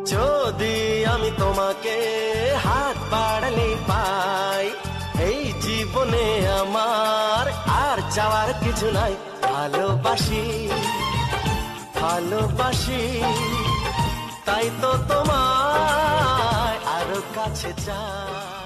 যদি আমি তোমাকে হাত বাড়ালে পাই, এই জীবনে আমার আর চাওয়ার কিছু নাই। ভালোবাসি ভালোবাসি, তাই তো তোমায় আরো কাছে চাই।